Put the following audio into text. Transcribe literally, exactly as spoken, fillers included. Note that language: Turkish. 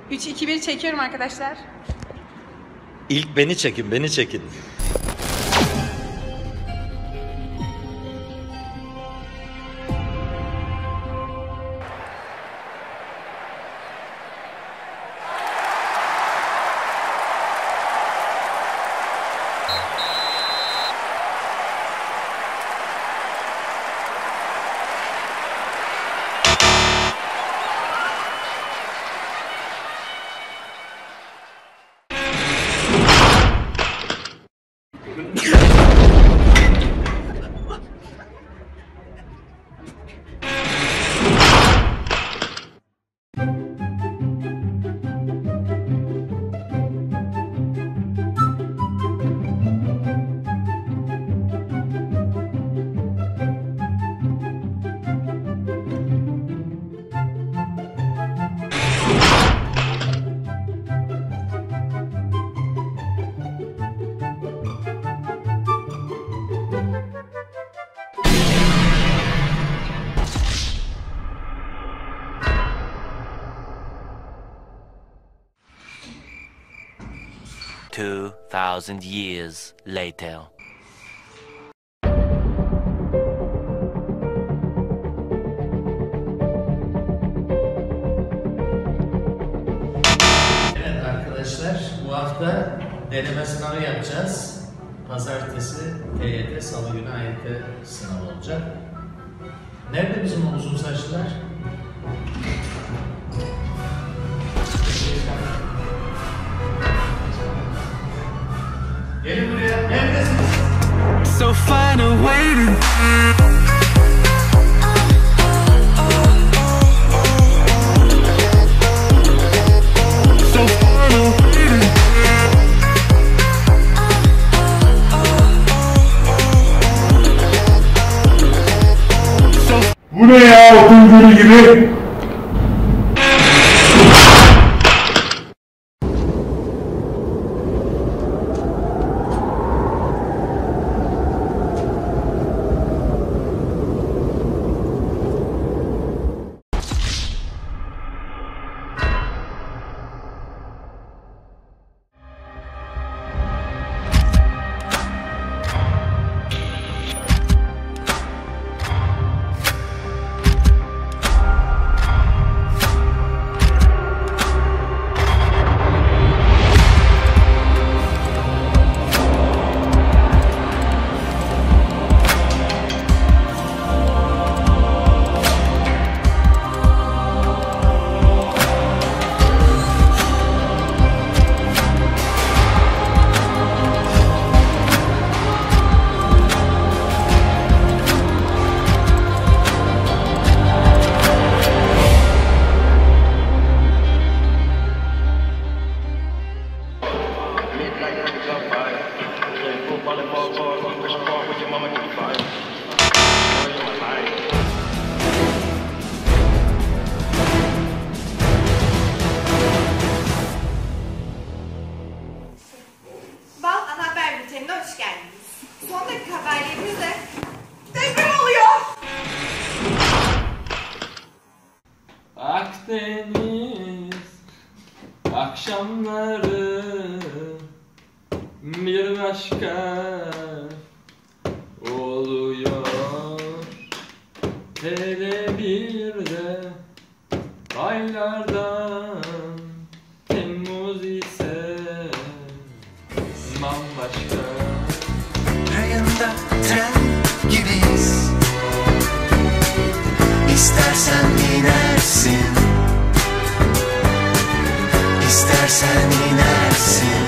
üç, iki, bir çekiyorum arkadaşlar. İlk beni çekin, beni çekin. Two thousand years later. Evet arkadaşlar, bu hafta deneme sınavı yapacağız. Pazartesi T Y T, Salı günü A Y T sınavı olacak. Nerede bizim o uzun saçlılar? Gelin buraya, neredesiniz? So fine and waiting. So fine and waiting. Bu ne ya, okul günü gibi? Hoş geldiniz. Son dakika haberlerimizle deprem oluyor. Akdeniz akşamları bir başka oluyor. Hele bir de aylardan Temmuz ise bambaşka. Rayında tren gibiyiz. İstersen inersin, İstersen inersin.